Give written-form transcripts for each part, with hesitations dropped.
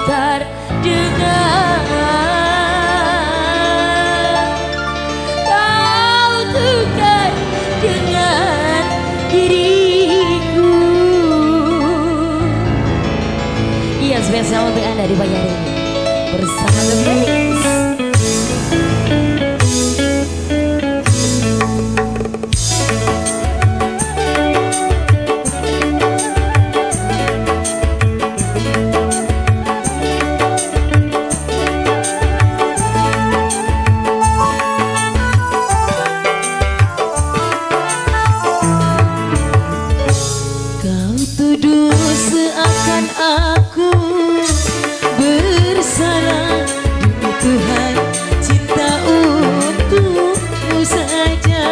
terdengar kau tukar dengan diriku. Iya, spesial untuk Anda di pagi hari ini bersama The Blaze. Seakan aku bersalah, demi Tuhan cinta untukmu saja.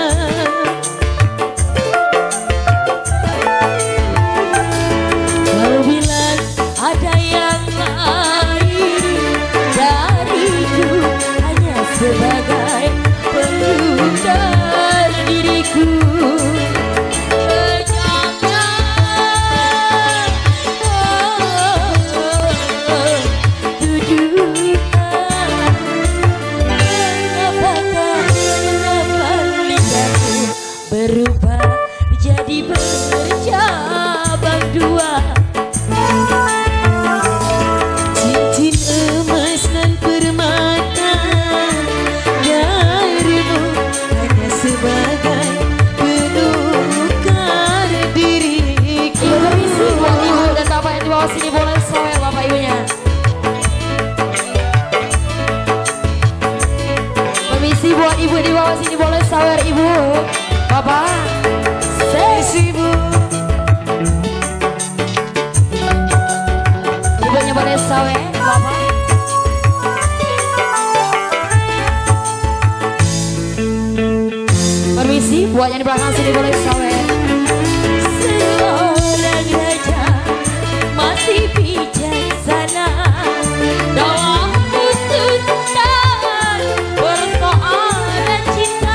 Kau bilang ada yang lain dariku, hanya sebagai penundar diriku. Berubah jadi bercabang dua, cincin emas dan permata darimu hanya sebagai penukar diriku. Permisi buat ibu dan bapak yang di bawah sini, boleh sawer bapak ibunya. Permisi buat ibu di bawah sini, boleh sawer ibu. Bapak, Ibu, ibunya boleh sawe, bapak. Permisi, buat yang di belakang sini boleh sawe. Seorang raja masih bijaksana dalam putuskan persoalan cinta.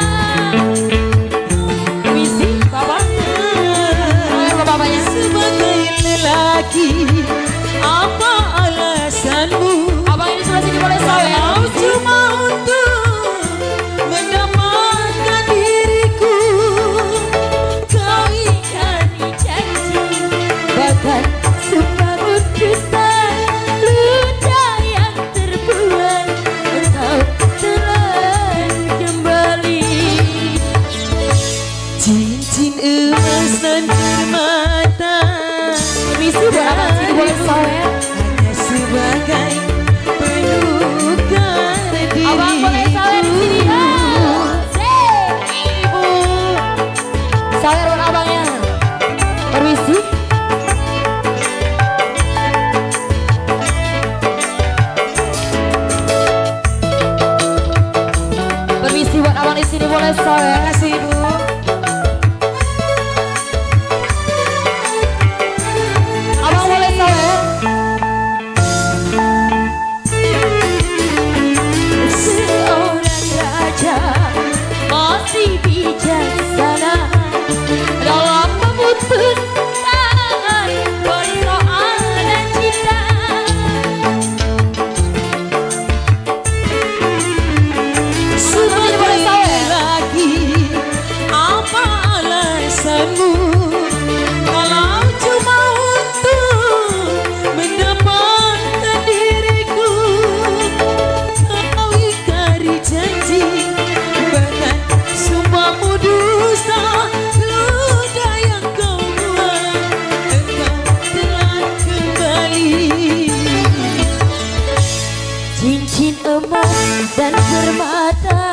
sebagai lelaki, apa alasanmu? Abang ini sebelah sini boleh sawe. Kau cuma untuk mendapatkan diriku. Kau ingkari janji, bahkan sumpah putusan luda yang terbuat. Engkau telah kembali. Cincin emas dan permata, Permisi buat abang sini boleh sawe. hanya sebagai penukar diriku. Abang boleh sawe di sini ya. Ibu, sawe buat abangnya. Permisi. Permisi buat abang di sini boleh sawe. Terima kasih Ibu. Abang boleh sawe. Seorang raja masih bijaksana dalam memutuskan persoalan cinta. Sebagai lelaki, apa alasanmu? Kalau cuma untuk mendapatkan diriku, kau ingkari janji, bahkan sumpahmu dusta, luda yang kau buat. Engkau telah kembali. Cincin emas dan permata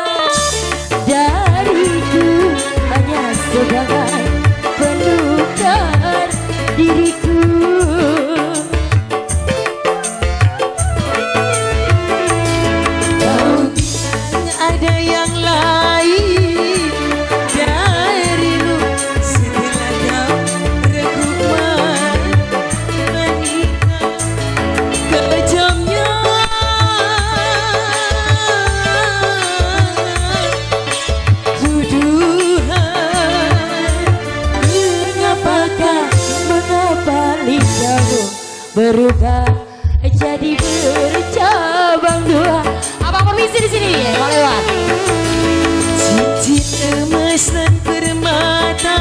dariku hanya sebagai penukar diriku. Kau bilang ada yang lain darimu, setelah kau rekuman menikah. Kejamnya tuduhan, Mengapa lidahmu berubah jadi bercabang dua. Abang permisi di sini ya, mau lewat. Cincin emas dan permata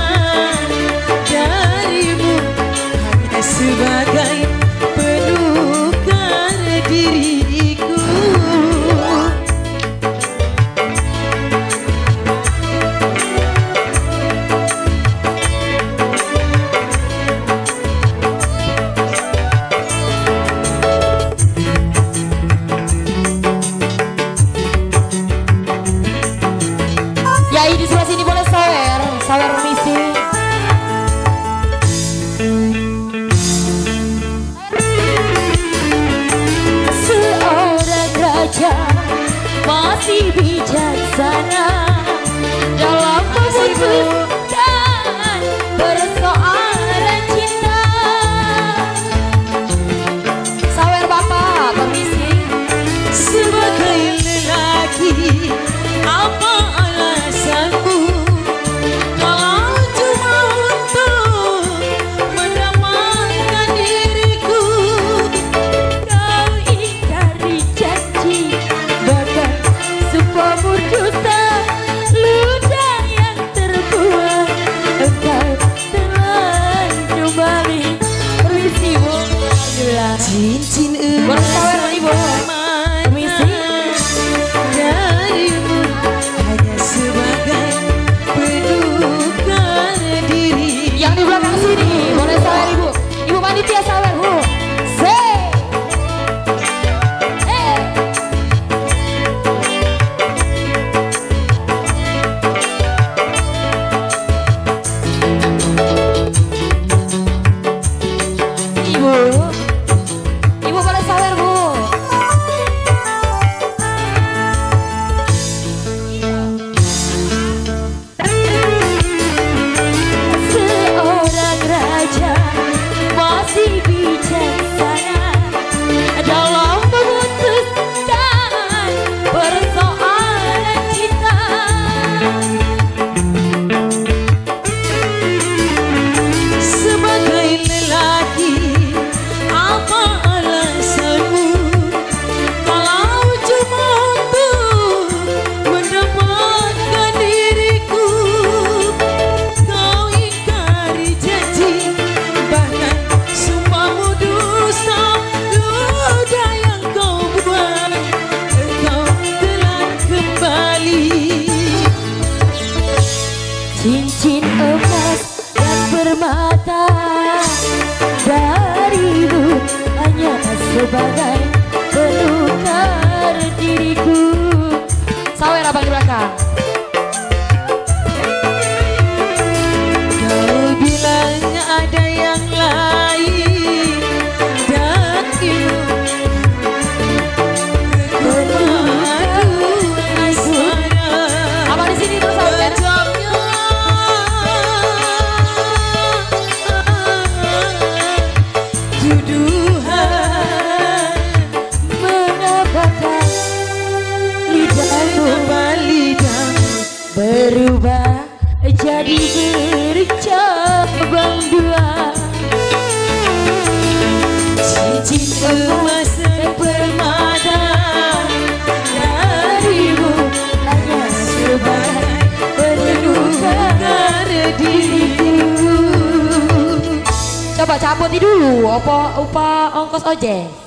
darimu hanya sebagai penukar diriku. Yai di sebelah sini boleh sawer, sawer permisi. Seorang raja masih bijaksana dalam memutuskan persoalan cinta. Sawer bapak, permisi. Sebagai lelaki, apa alasanmu kalau cuma untuk mendamaikan diriku? Kau ingkari janji, bahkan sumpah berdusta, ludah yang terbuang. Engkau telah kembali. Permisi bu, alhamdulillah. Cincin Bersawer ibu. Permisi. darimu hanya sebagai penukar diri. Yang di belakang sini boleh sawer ibu. Ibu panitia sawer bu. Ibu boleh sawer bu. Seorang raja masih bijaksana dalam memutuskan persoalan cinta. Sebagai lelaki, apa alasanmu kalau cuma untuk mendapatkan diriku? Kau ingkari janji, bahkan sumpahmu dusta, ludah yang kau buat. Engkau telah kembali. Cincin emas dan permata darimu hanya sebagai penukar diriku. Sawer abang di belakang. Kau bilang ada yang lain dan ibu berpadu asmara. Abang di sini terus sawer. Tuduhan Mengapakah lidahmu berubah jadi bercabang dua. cincin emas dan permata darimu Hanya sebagai penukar diriku. Coba cabut dulu, apa ongkos ojek.